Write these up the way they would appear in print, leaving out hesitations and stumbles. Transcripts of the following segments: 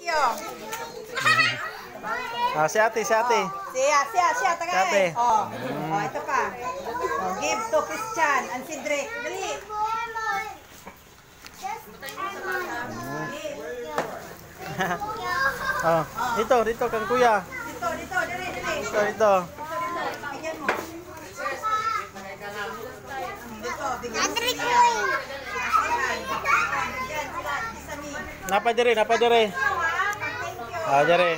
Ah, si ate. Siya, tagay. Si ate. Ito pa. Give to Christian and Cedric. Dali. Dito kang kuya. Dito, dali. Dito. Bigyan mo. Dito, bigyan mo. Napa dire. Ah, dire.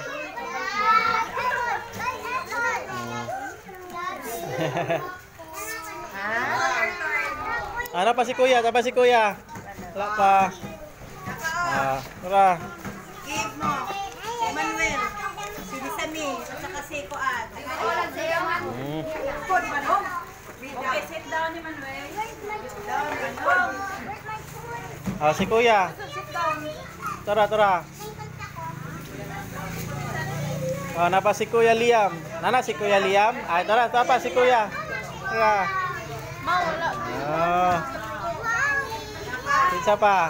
Ano pa si kuya? Wala pa. Tara. Give mo. Manuel. Si Lisami. At saka si Kuan. Okay, sit down ni Manuel. Si kuya. Tara. Napa si Kuya Liam. Nana si Kuya Liam. Tara pa si kuya. Tara. Isa pa.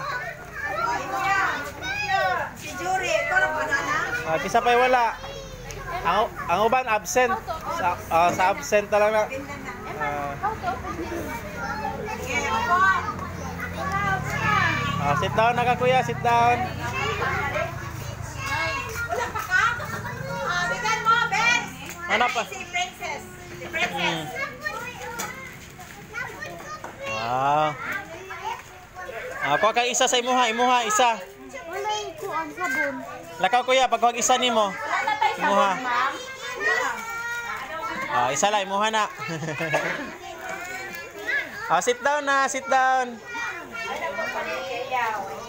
Si Jury. Ito na pa na. Kisa pa wala. Ang uban absent. Sa absent na lang na. Sit down na ka kuya, sit down. Wala pa ka? Bigyan mo, Ben. Ano pa? Si Princess. Si Princess. Wow. Kuha ka isa sa imuha, isa. Wala yung kuan sabon. Lakaw kuya, pagkuha isa nimo. Imuha. Isa lang, imuha na. Sit down na, sit down.